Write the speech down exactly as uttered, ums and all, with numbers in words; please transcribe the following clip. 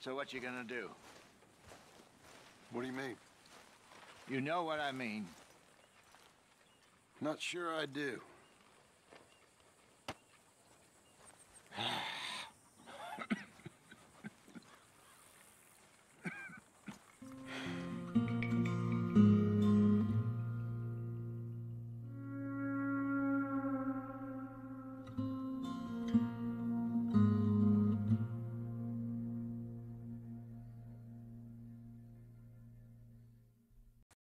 So what you gonna do? What do you mean? You know what I mean. Not sure I do.